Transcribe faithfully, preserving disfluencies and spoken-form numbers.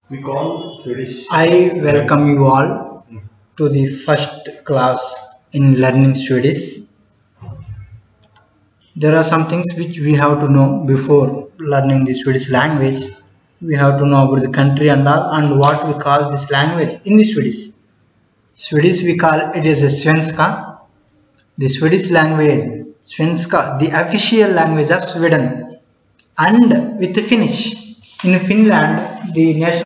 We call Swedish. I welcome you all to the first class in learning Swedish. There are some things which we have to know before learning the Swedish language. We have to know about the country and all, and what we call this language in the Swedish. Swedish we call it as a Svenska. The Swedish language, Svenska, the official language of Sweden, and with the Finnish. In Finland, the national